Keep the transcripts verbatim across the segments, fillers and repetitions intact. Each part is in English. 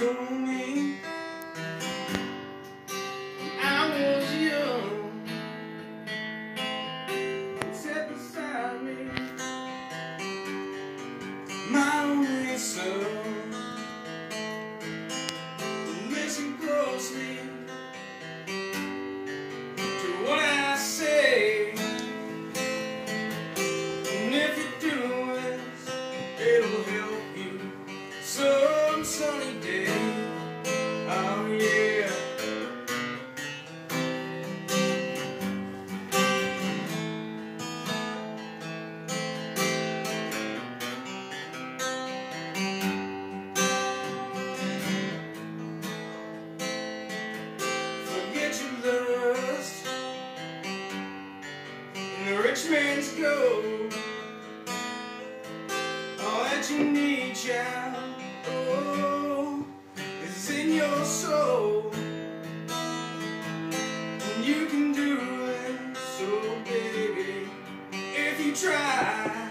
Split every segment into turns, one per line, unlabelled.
told me I was young, sat beside me, my only son. Listen closely to what I say, and if you do this, it'll help you some sunny day. Oh yeah. Forget your lust and the rich man's gold. All that you need, child, oh, is in your soul. And you can do it, so baby, if you try.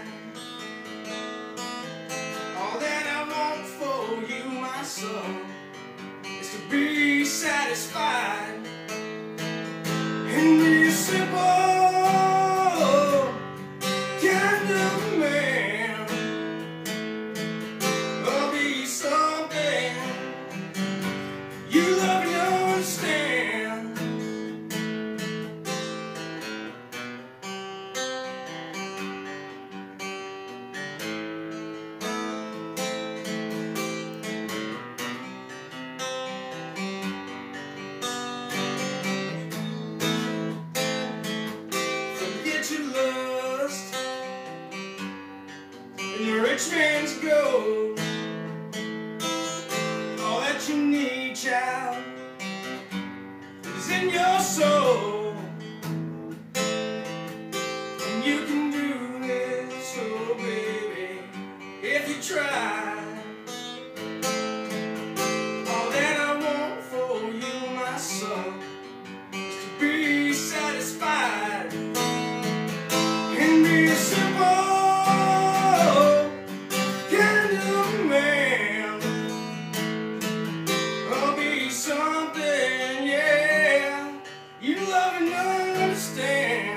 All that I want for you, my son, is to be satisfied and be a simple kind of man. I'll be something you love and understand. Forget your lust and the rich man's gold. All that you need, child, is in your soul. And you can do this, oh baby, if you try. All that I want for you, my son, is to be satisfied and be a simple kind of man. I'll be something, yeah, you love and understand.